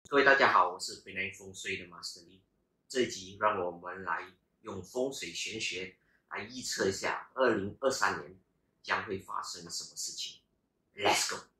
各位大家好，我是北南风水的 Master Lee。这一集让我们来用风水玄学来预测一下2023年将会发生什么事情。Let's go！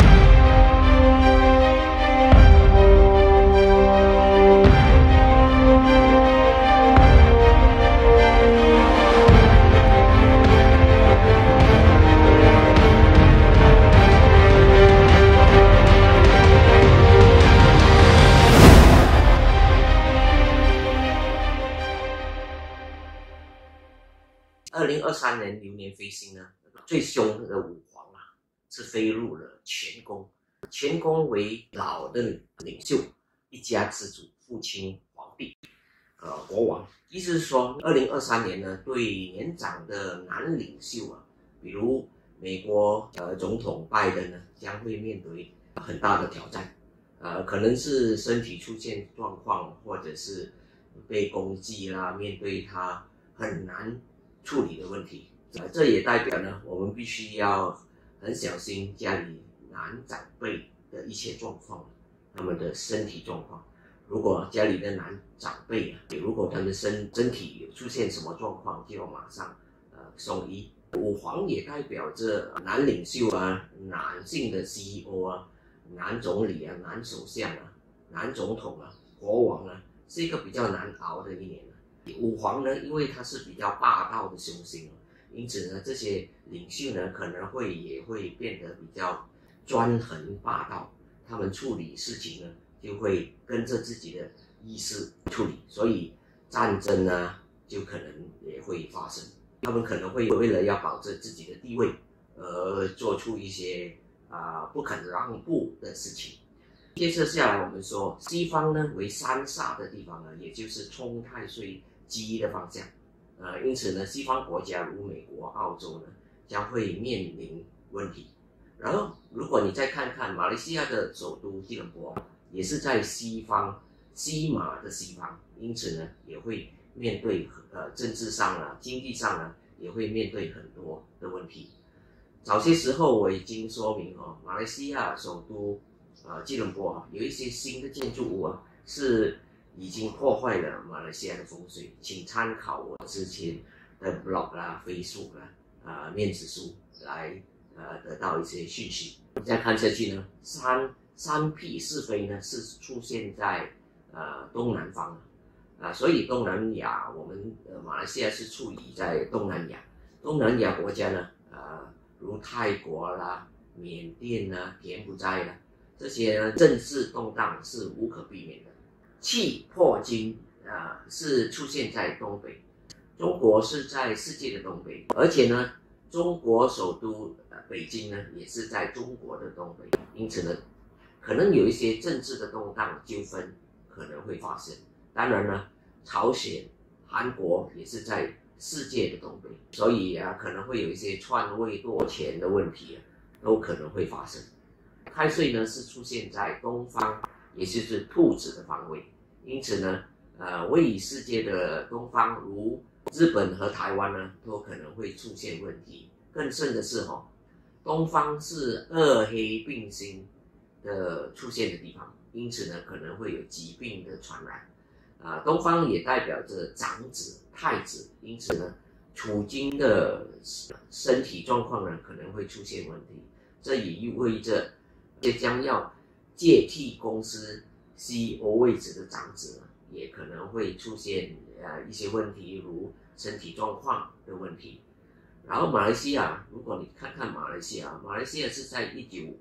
2023年流年飞星呢，最凶的五黄是飞入了乾宫。乾宫为老的领袖，一家之主，父亲皇帝，国王。意思是说，2023年呢，对年长的男领袖比如美国总统拜登呢，将会面对很大的挑战，可能是身体出现状况，或者是被攻击啦，面对他很难处理的问题。这也代表呢，我们必须要很小心家里男长辈的一切状况，他们的身体状况。如果家里的男长辈如果他们身体有出现什么状况，就要马上送医。五黄也代表着男领袖男性的 CEO 男总理男首相男总统国王是一个比较难熬的一年。五黄呢，因为它是比较霸道的凶星，因此呢，这些领袖呢可能也会变得比较专横霸道，他们处理事情呢就会跟着自己的意识处理，所以战争呢就可能也会发生。他们可能会为了要保证自己的地位而做出一些不肯让步的事情。接着下来我们说，西方呢为三煞的地方也就是冲太岁吉的方向，因此呢，西方国家如美国、澳洲呢，将会面临问题。然后，如果你再看看马来西亚的首都吉隆坡，也是在西方西马的西方，因此呢，也会面对政治上经济上也会面对很多的问题。早些时候我已经说明马来西亚首都吉隆坡有一些新的建筑物是已经破坏了马来西亚的风水，请参考我之前的 blog Facebook 面子书来得到一些讯息。再看下去呢，三辟四飞呢是出现在东南方所以东南亚我们马来西亚是处于在东南亚。东南亚国家呢如泰国缅甸柬埔寨这些呢政治动荡是无可避免的。气破金是出现在东北，中国是在世界的东北，而且呢，中国首都北京呢也是在中国的东北，因此呢，可能有一些政治的动荡纠纷可能会发生。当然呢，朝鲜、韩国也是在世界的东北，所以可能会有一些篡位夺权的问题都可能会发生。太岁呢是出现在东方，也就是兔子的方位，因此呢，位于世界的东方，如日本和台湾呢，都可能会出现问题。更甚的是东方是二黑并星的出现的地方，因此呢，可能会有疾病的传染。东方也代表着长子、太子，因此呢，处经的身体状况呢可能会出现问题。这也意味着将要接替公司 CEO 位置的长子也可能会出现一些问题，如身体状况的问题。然后马来西亚，如果你看看马来西亚是在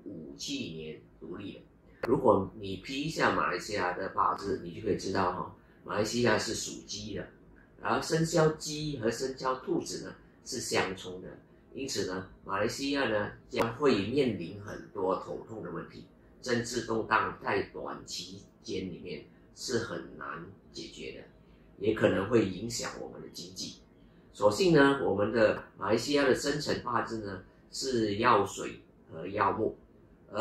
1957年独立的。如果你批一下马来西亚的八字，你就可以知道马来西亚是属鸡的，然后生肖鸡和生肖兔子呢是相冲的，因此呢，马来西亚呢将会面临很多头痛的问题。政治动荡在短期间里面是很难解决的，也可能会影响我们的经济。所幸呢，我们的马来西亚的生辰八字呢是曜水和曜木，而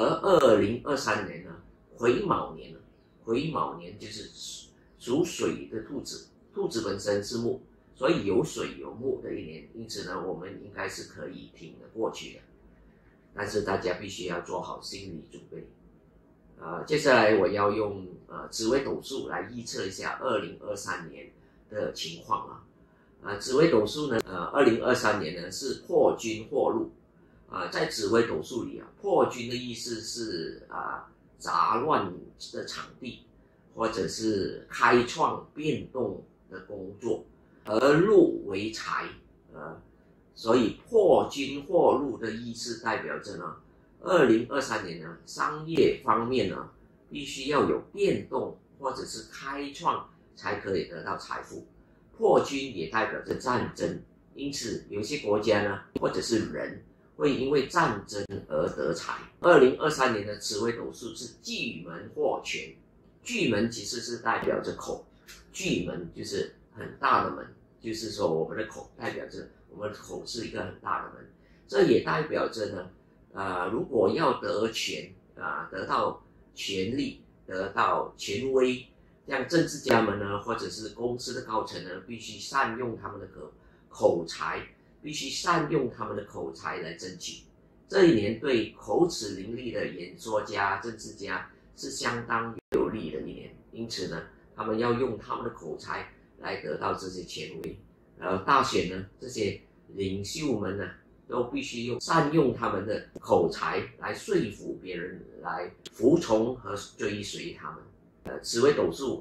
2023年呢癸卯年就是属水的兔子本身是木，所以有水有木的一年，因此呢，我们应该是可以挺得过去的。但是大家必须要做好心理准备。 接下来我要用紫微斗数来预测一下2023年的情况紫微斗数呢，2023年呢是破军祸禄在紫微斗数里破军的意思是杂乱的场地，或者是开创变动的工作，而禄为财所以破军祸禄的意思代表着呢，2023年呢商业方面呢必须要有变动或者是开创才可以得到财富。破军也代表着战争，因此有些国家呢或者是人会因为战争而得财。2023年的紫微斗数是巨门祸权，巨门其实是代表着口，巨门就是很大的门，就是说我们的口代表着我们的口是一个很大的门，这也代表着呢如果要得权得到权力，得到权威，像政治家们呢，或者是公司的高层呢，必须善用他们的口才，必须善用他们的口才来争取。这一年对口齿伶俐的演说家、政治家是相当有利的一年，因此呢，他们要用他们的口才来得到这些权威。大选呢，这些领袖们呢，都必须善用他们的口才来说服别人，来服从和追随他们。紫微斗数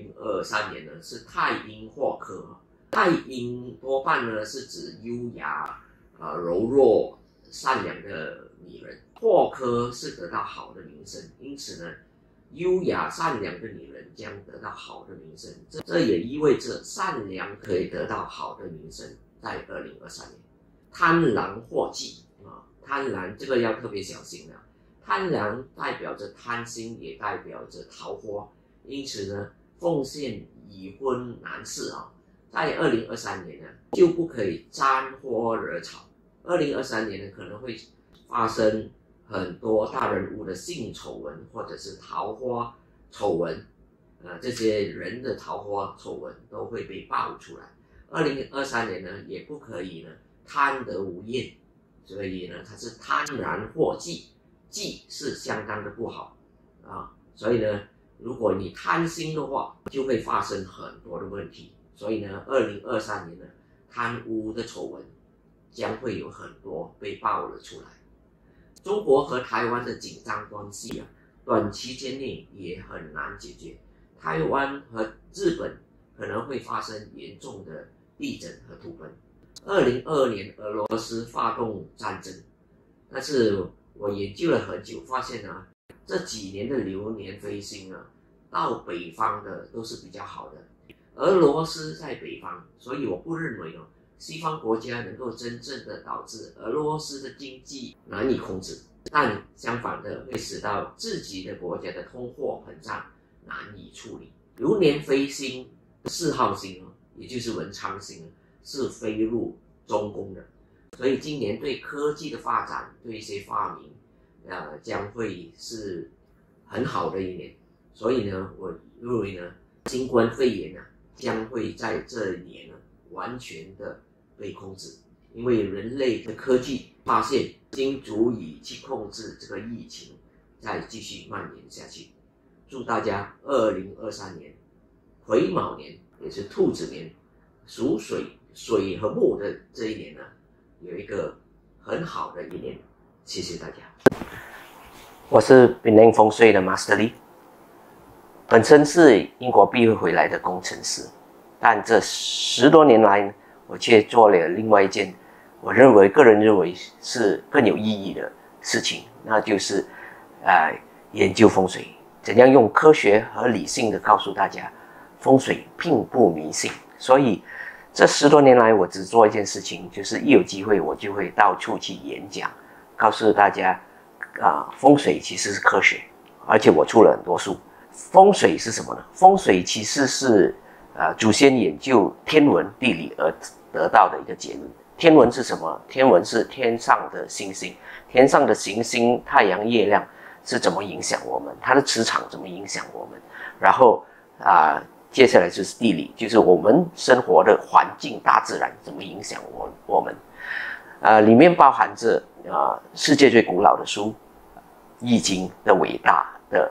2023年呢是太阴祸科，太阴多半呢是指优雅、柔弱、善良的女人，祸科是得到好的名声，因此呢，优雅善良的女人将得到好的名声，这也意味着善良可以得到好的名声。在2023年，贪婪祸忌贪婪这个要特别小心了。贪婪代表着贪心，也代表着桃花，因此呢，奉献已婚男士在2023年呢就不可以沾花惹草。2023年呢可能会发生很多大人物的性丑闻，或者是桃花丑闻，这些人的桃花丑闻都会被爆出来。2023年呢也不可以呢贪得无厌，所以呢它是贪婪祸忌，忌是相当的不好所以呢如果你贪心的话，就会发生很多的问题。所以呢2023年呢贪污的丑闻将会有很多被爆了出来。中国和台湾的紧张关系短期间内也很难解决。台湾和日本可能会发生严重的地震和土崩。2022年俄罗斯发动战争，但是我研究了很久，发现这几年的流年飞星到北方的都是比较好的。俄罗斯在北方，所以我不认为西方国家能够真正的导致俄罗斯的经济难以控制，但相反的会使到自己的国家的通货膨胀难以处理。流年飞星4号星也就是文昌星是飞入中宫的，所以今年对科技的发展，对一些发明将会是很好的一年。所以呢我认为呢新冠肺炎将会在这一年完全的被控制，因为人类的科技发现已经足以去控制这个疫情再继续蔓延下去。祝大家2023年癸卯年也是兔子年，属水和木的这一年有一个很好的一年。谢谢大家。我是丙零风水的 Master Lee， 本身是英国毕业回来的工程师，但这10多年来我却做了另外一件我个人认为是更有意义的事情，那就是研究风水，怎样用科学和理性的告诉大家风水并不迷信。所以这10多年来我只做一件事情，就是一有机会我就会到处去演讲，告诉大家风水其实是科学，而且我出了很多书。风水是什么呢？风水其实是祖先研究天文地理而得到的一个结论。天文是什么？天文是天上的星星，天上的行星太阳月亮是怎么影响我们，它的磁场怎么影响我们，然后接下来就是地理，就是我们生活的环境大自然怎么影响我们里面包含着世界最古老的书易经的伟大的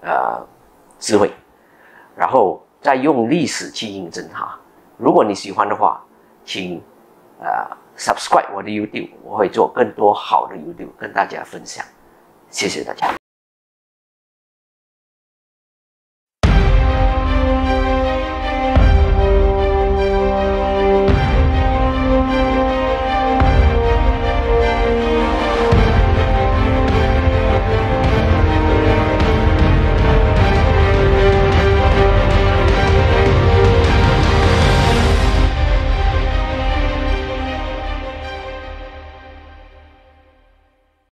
智慧，然后再用历史去印证它。如果你喜欢的话，请subscribe 我的 YouTube， 我会做更多好的 YouTube 跟大家分享。谢谢大家。